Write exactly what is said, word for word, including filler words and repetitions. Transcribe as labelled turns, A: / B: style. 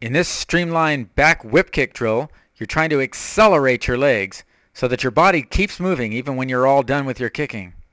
A: In this streamlined back whip kick drill, you're trying to accelerate your legs so that your body keeps moving even when you're all done with your kicking.